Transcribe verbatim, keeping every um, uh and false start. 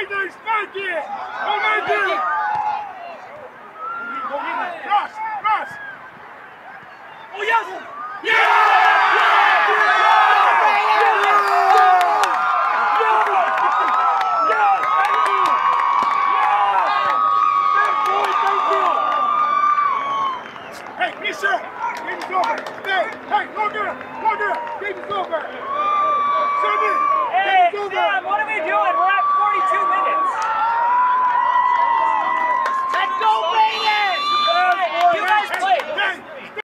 Braydens, make it! Go make it! Go get it! Cross! Cross! Oh yes! Yeah!